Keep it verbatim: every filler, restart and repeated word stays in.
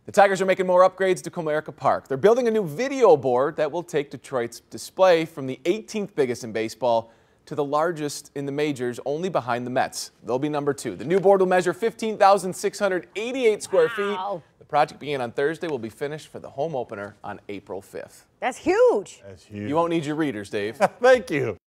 The Tigers are making more upgrades to Comerica Park. They're building a new video board that will take Detroit's display from the eighteenth biggest in baseball to the largest in the majors, only behind the Mets. They'll be number two. The new board will measure fifteen thousand six hundred eighty-eight square Wow. feet. The project began on Thursday, will be finished for the home opener on April fifth. That's huge. That's huge. You won't need your readers, Dave. Thank you.